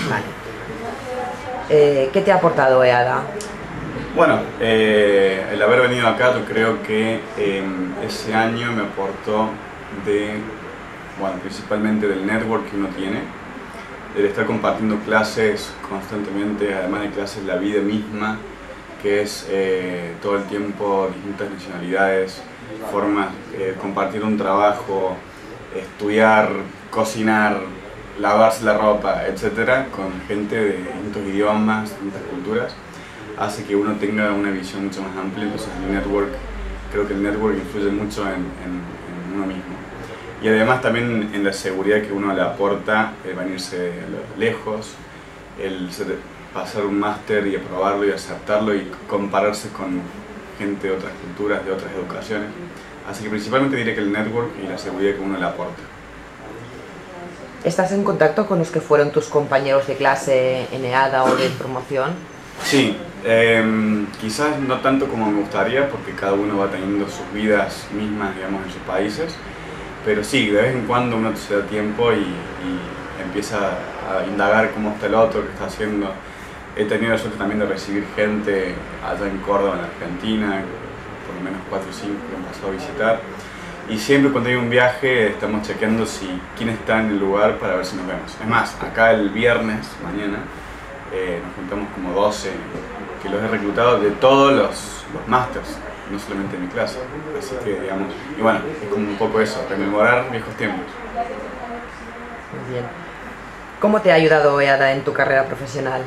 Vale. ¿Qué te ha aportado EADA? Bueno, el haber venido acá yo creo que ese año me aportó principalmente del network que uno tiene, del estar compartiendo clases constantemente, además de clases la vida misma, que es todo el tiempo distintas nacionalidades, formas, compartir un trabajo, estudiar, cocinar, lavarse la ropa, etcétera, con gente de distintos idiomas, distintas culturas, hace que uno tenga una visión mucho más amplia. Entonces creo que el network influye mucho en uno mismo. Y además también en la seguridad que uno le aporta el venirse lejos, el pasar un máster y aprobarlo y aceptarlo y compararse con gente de otras culturas, de otras educaciones. Así que principalmente diré que el network y la seguridad que uno le aporta. ¿Estás en contacto con los que fueron tus compañeros de clase en EADA o de promoción? Sí, quizás no tanto como me gustaría, porque cada uno va teniendo sus vidas mismas, digamos, en sus países, pero sí, de vez en cuando uno se da tiempo y empieza a indagar cómo está el otro, qué está haciendo. He tenido la suerte también de recibir gente allá en Córdoba, en Argentina, por lo menos 4 o 5 que han pasado a visitar. Y siempre cuando hay un viaje estamos chequeando quién está en el lugar para ver si nos vemos. Es más, acá el viernes, mañana, nos juntamos como 12 que los he reclutado de todos los másters, no solamente de mi clase. Así que, digamos, y bueno, es como un poco eso, rememorar viejos tiempos. Muy bien. ¿Cómo te ha ayudado EADA en tu carrera profesional?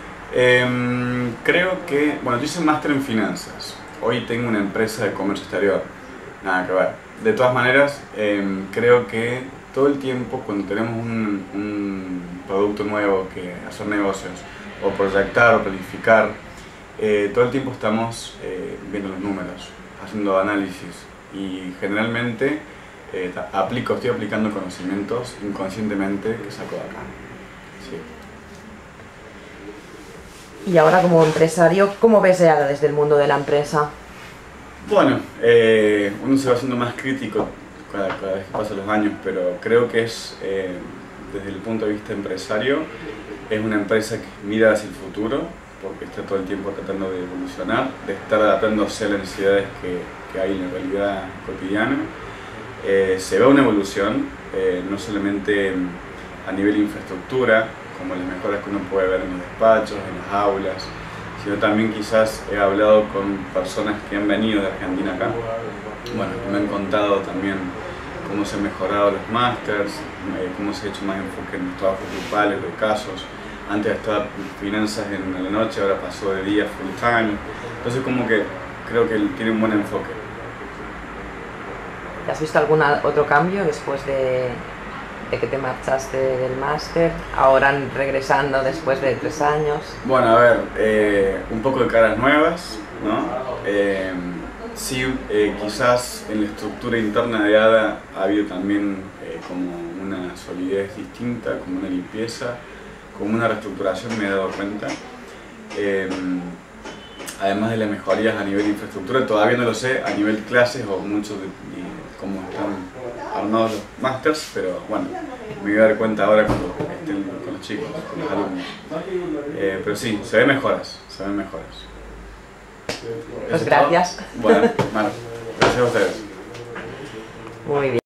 Creo que, bueno, yo hice un máster en finanzas. Hoy tengo una empresa de comercio exterior. Nada que ver. De todas maneras, creo que todo el tiempo cuando tenemos un producto nuevo que hacer negocios o proyectar o planificar, todo el tiempo estamos viendo los números, haciendo análisis y generalmente estoy aplicando conocimientos inconscientemente que saco de acá. Sí. Y ahora como empresario, ¿cómo ves EADA desde el mundo de la empresa? Bueno, uno se va haciendo más crítico cada vez que pasan los años, pero creo que desde el punto de vista empresario, es una empresa que mira hacia el futuro, porque está todo el tiempo tratando de evolucionar, de estar adaptándose a las necesidades que hay en la realidad cotidiana. Se ve una evolución, no solamente a nivel de infraestructura, como las mejoras que uno puede ver en los despachos, en las aulas, sino también quizás he hablado con personas que han venido de Argentina acá, bueno, que me han contado también cómo se han mejorado los másters, cómo se ha hecho más enfoque en los trabajos grupales, los casos. Antes estaba finanzas en la noche, ahora pasó de día full time, entonces como que creo que tiene un buen enfoque. ¿Has visto algún otro cambio después de que te marchaste del máster, ahora regresando después de 3 años? Bueno, a ver, un poco de caras nuevas, ¿no? Sí, quizás en la estructura interna de ADA ha habido también como una solidez distinta, como una limpieza, como una reestructuración, me he dado cuenta. Además de las mejorías a nivel de infraestructura, todavía no lo sé a nivel clases o mucho de cómo están armados los másters, pero bueno, me voy a dar cuenta ahora cuando estén con los chicos, con los alumnos. Pero sí, se ven mejoras, se ven mejoras. Pues gracias. Bueno, gracias a ustedes. Muy bien.